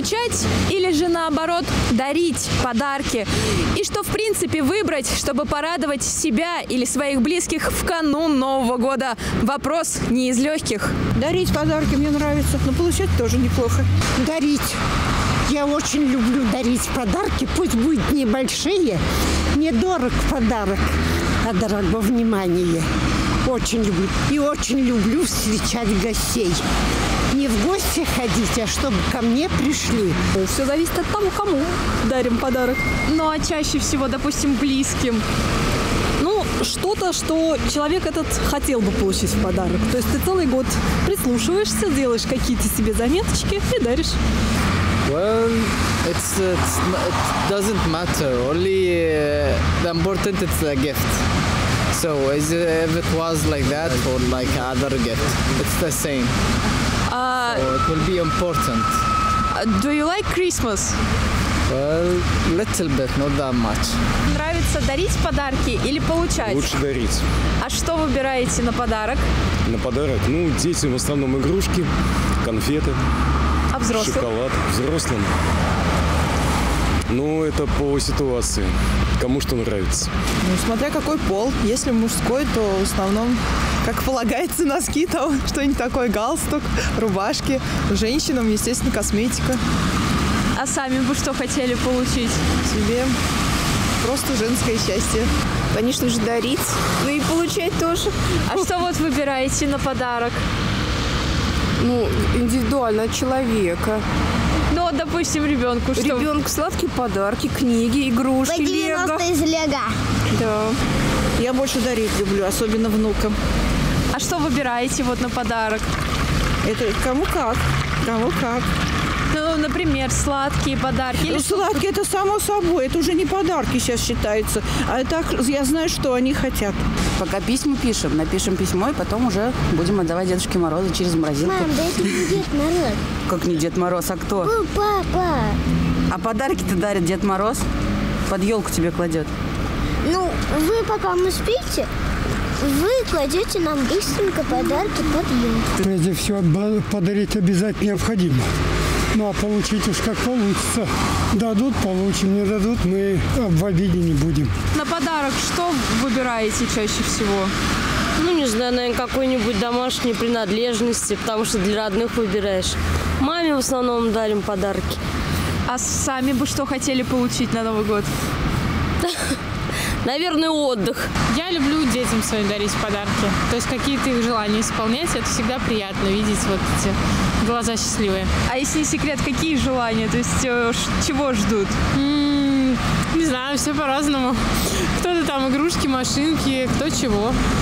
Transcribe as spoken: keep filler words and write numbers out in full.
получать или же наоборот дарить подарки? И что в принципе выбрать, чтобы порадовать себя или своих близких в канун Нового года? Вопрос не из легких. Дарить подарки мне нравится, но получать тоже неплохо. Дарить. Я очень люблю дарить подарки, пусть будут небольшие, недорог подарок, а дорого внимание. Очень люблю. И очень люблю встречать гостей. Не в гости ходить, а чтобы ко мне пришли. Все зависит от того, кому дарим подарок. Ну а чаще всего, допустим, близким. Ну, что-то, что человек этот хотел бы получить в подарок. То есть ты целый год прислушиваешься, делаешь какие-то себе заметочки и даришь. Well, it's, it's it doesn't matter. Only uh, the important is the gift. So is it, if it was like that or like other gift, it's the same. Uh, so it will be important. Do you like Christmas? Well, little bit, not that much. Нравится дарить подарки или получать? Лучше дарить. А что выбираете на подарок? На подарок? Ну, детям в основном игрушки, конфеты. А взрослым? Шоколад. Взрослым. Ну, это по ситуации. Кому что нравится. Ну, смотря какой пол. Если мужской, то в основном, как полагается, носки, там что-нибудь такое, галстук, рубашки. Женщинам, естественно, косметика. А сами бы что хотели получить? Себе просто женское счастье. Конечно же, дарить, ну и получать тоже. А что вот выбираете на подарок? Ну, индивидуально от человека. Ну, допустим, ребенку что? Ребенку сладкие подарки, книги, игрушки, лего. из лего. Да. Я больше дарить люблю, особенно внукам. А что выбираете вот на подарок? Это кому как, кому как. Ну, например, сладкие подарки. Или Сладкие это само собой, это уже не подарки сейчас считается. А так я знаю, что они хотят. Пока письма пишем, напишем письмо, и потом уже будем отдавать Дедушке Морозу через морозилку. Мам, да это не Дед Мороз. Как не Дед Мороз, а кто? О, папа. А подарки-то дарит Дед Мороз. Под елку тебе кладет. Ну, вы пока мы спите, вы кладете нам быстренько подарки под елку. Прежде всего, подарить обязательно необходимо. Ну, а получить уж как получится. Дадут, получим, не дадут, мы в обиде не будем. на подарок что выбираете чаще всего? Ну, не знаю, наверное, какой-нибудь домашней принадлежности, потому что для родных выбираешь. Маме в основном дарим подарки. А сами бы что хотели получить на Новый год? Наверное, отдых. Я люблю детям своим дарить подарки. То есть какие-то их желания исполнять. Это всегда приятно видеть вот эти глаза счастливые. А если не секрет, какие желания? То есть э, чего ждут? М-м, не знаю, все по-разному. Кто-то там игрушки, машинки, кто чего.